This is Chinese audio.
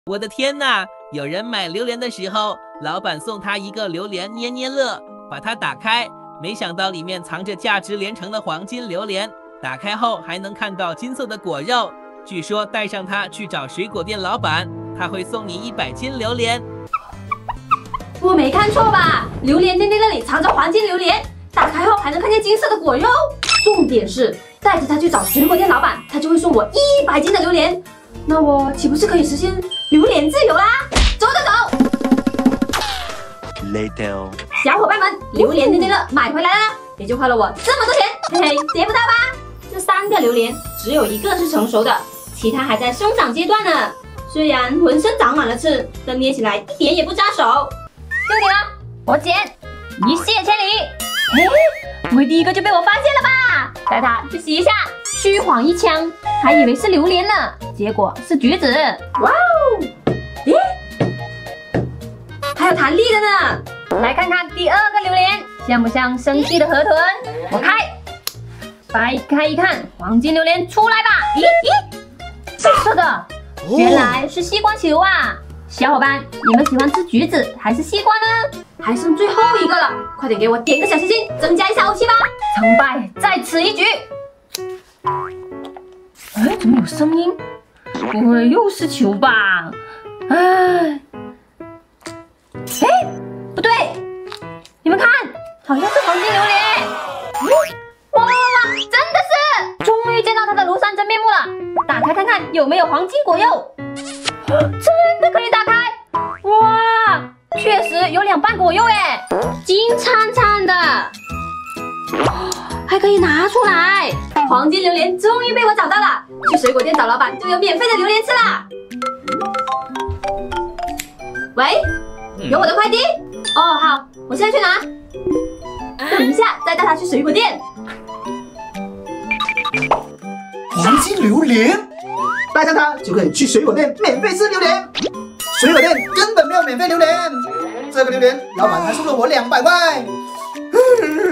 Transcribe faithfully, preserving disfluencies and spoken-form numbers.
我的天哪！有人买榴莲的时候，老板送他一个榴莲捏捏乐，把它打开，没想到里面藏着价值连城的黄金榴莲。打开后还能看到金色的果肉，据说带上它去找水果店老板，他会送你一百斤榴莲。 我没看错吧？榴莲捏捏乐里藏着黄金榴莲，打开后还能看见金色的果肉。重点是带着它去找水果店老板，他就会送我一百斤的榴莲。那我岂不是可以实现榴莲自由啦？走走走 ！Later， 小伙伴们，榴莲捏捏乐买回来了，也就花了我这么多钱，嘿嘿，结不到吧？这三个榴莲只有一个是成熟的，其他还在生长阶段呢。虽然浑身长满了刺，但捏起来一点也不扎手。就你了，我捡，一泻千里。嘿，不会第一个就被我发现了吧？带它去洗一下。虚晃一枪，还以为是榴莲呢，结果是橘子。哇哦！咦，还有弹力的呢。来看看第二个榴莲，像不像生气的河豚？我开，掰开一看，黄金榴莲出来吧！咦咦，这个原来是西瓜球啊！小伙伴，你们喜欢吃橘子还是西瓜呢？还剩最后一个了，快点给我点个小心心，增加一下欧气吧！成败在此一举。哎，怎么有声音？不会又是球吧？哎，哎，不对，你们看，好像是黄金榴莲。哇哇哇，真的是！终于见到它的庐山真面目了。打开看看有没有黄金果肉。真的可以打开！哇，确实有两瓣果肉哎，金灿灿的，还可以拿出来。黄金榴莲终于被我找到了，去水果店找老板就有免费的榴莲吃啦。喂，有我的快递？哦，好，我现在去拿。等一下再带他去水果店。 黄金榴莲，带上它就可以去水果店免费吃榴莲。水果店根本没有免费榴莲，这个榴莲老板还收了我两百块。